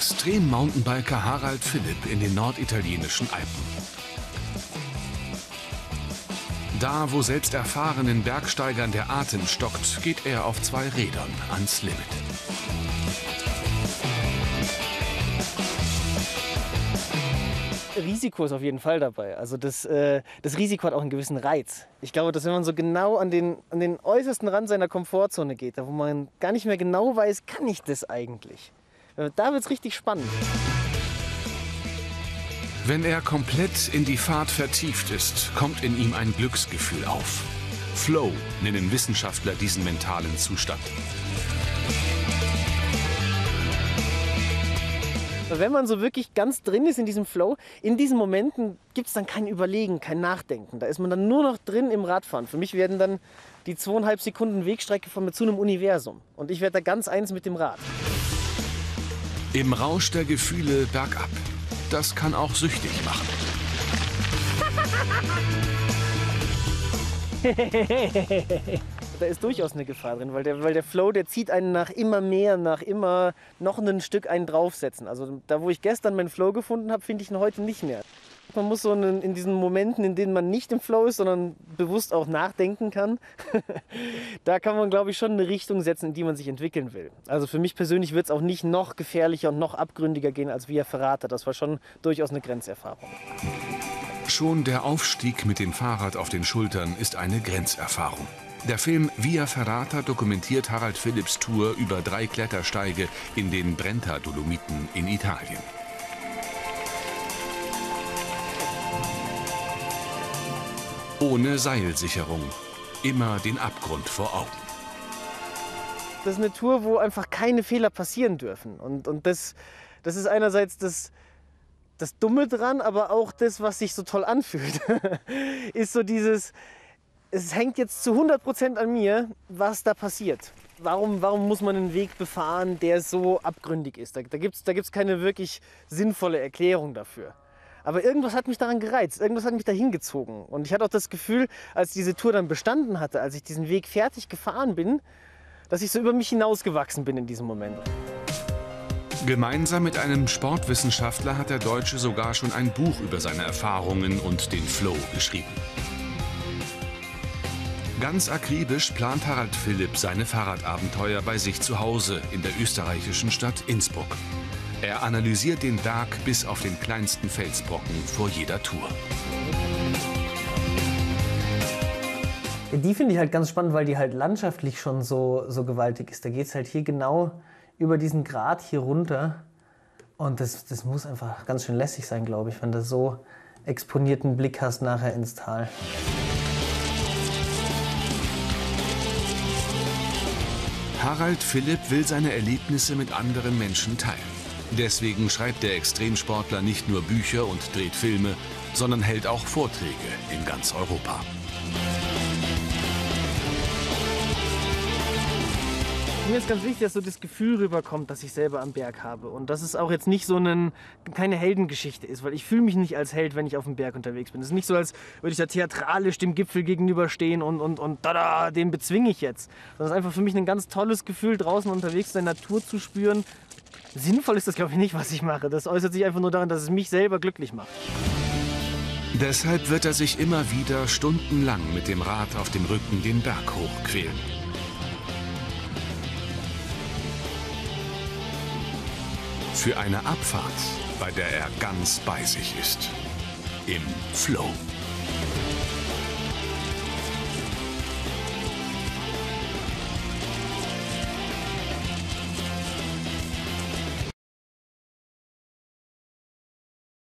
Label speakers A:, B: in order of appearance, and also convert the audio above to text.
A: Extrem-Mountainbiker Harald Philipp in den norditalienischen Alpen. Da, wo selbst erfahrenen Bergsteigern der Atem stockt, geht er auf 2 Rädern ans Limit.
B: Risiko ist auf jeden Fall dabei. Also das Risiko hat auch einen gewissen Reiz. Ich glaube, dass wenn man so genau an den äußersten Rand seiner Komfortzone geht, da wo man gar nicht mehr genau weiß, kann ich das eigentlich? Da wird es richtig spannend.
A: Wenn er komplett in die Fahrt vertieft ist, kommt in ihm ein Glücksgefühl auf. Flow nennen Wissenschaftler diesen mentalen Zustand.
B: Wenn man so wirklich ganz drin ist in diesem Flow, in diesen Momenten gibt es dann kein Überlegen, kein Nachdenken. Da ist man dann nur noch drin im Radfahren. Für mich werden dann die 2,5 Sekunden Wegstrecke von mir zu einem Universum. Und ich werde da ganz eins mit dem Rad.
A: Im Rausch der Gefühle bergab. Das kann auch süchtig machen.
B: Da ist durchaus eine Gefahr drin, weil der Flow, der zieht einen nach immer mehr, nach immer noch ein Stück einen draufsetzen. Also da, wo ich gestern meinen Flow gefunden habe, finde ich ihn heute nicht mehr. Man muss so in diesen Momenten, in denen man nicht im Flow ist, sondern bewusst auch nachdenken kann, da kann man, glaube ich, schon eine Richtung setzen, in die man sich entwickeln will. Also für mich persönlich wird es auch nicht noch gefährlicher und noch abgründiger gehen als Via Ferrata. Das war schon durchaus eine Grenzerfahrung.
A: Schon der Aufstieg mit dem Fahrrad auf den Schultern ist eine Grenzerfahrung. Der Film Via Ferrata dokumentiert Harald Philipps Tour über 3 Klettersteige in den Brenta-Dolomiten in Italien. Ohne Seilsicherung, immer den Abgrund vor Augen.
B: Das ist eine Tour, wo einfach keine Fehler passieren dürfen. Und das ist einerseits das Dumme dran, aber auch das, was sich so toll anfühlt. Ist so dieses, es hängt jetzt zu 100% an mir, was da passiert. Warum muss man einen Weg befahren, der so abgründig ist? Da gibt's keine wirklich sinnvolle Erklärung dafür. Aber irgendwas hat mich daran gereizt, irgendwas hat mich dahin gezogen. Und ich hatte auch das Gefühl, als diese Tour dann bestanden hatte, als ich diesen Weg fertig gefahren bin, dass ich so über mich hinausgewachsen bin in diesem Moment.
A: Gemeinsam mit einem Sportwissenschaftler hat der Deutsche sogar schon ein Buch über seine Erfahrungen und den Flow geschrieben. Ganz akribisch plant Harald Philipp seine Fahrradabenteuer bei sich zu Hause in der österreichischen Stadt Innsbruck. Er analysiert den Berg bis auf den kleinsten Felsbrocken vor jeder Tour.
B: Die finde ich halt ganz spannend, weil die halt landschaftlich schon so gewaltig ist. Da geht es halt hier genau über diesen Grat hier runter. Und das muss einfach ganz schön lässig sein, glaube ich, wenn du so exponierten Blick hast nachher ins Tal.
A: Harald Philipp will seine Erlebnisse mit anderen Menschen teilen. Deswegen schreibt der Extremsportler nicht nur Bücher und dreht Filme, sondern hält auch Vorträge in ganz Europa.
B: Mir ist ganz wichtig, dass so das Gefühl rüberkommt, das ich selber am Berg habe. Und dass es auch jetzt nicht so keine Heldengeschichte ist, weil ich fühle mich nicht als Held, wenn ich auf dem Berg unterwegs bin. Es ist nicht so, als würde ich da theatralisch dem Gipfel gegenüberstehen und tada, den bezwinge ich jetzt. Sondern es ist einfach für mich ein ganz tolles Gefühl, draußen unterwegs in der Natur zu spüren. Sinnvoll ist das, glaube ich, nicht, was ich mache. Das äußert sich einfach nur darin, dass es mich selber glücklich macht.
A: Deshalb wird er sich immer wieder stundenlang mit dem Rad auf dem Rücken den Berg hochquälen. Für eine Abfahrt, bei der er ganz bei sich ist. Im Flow.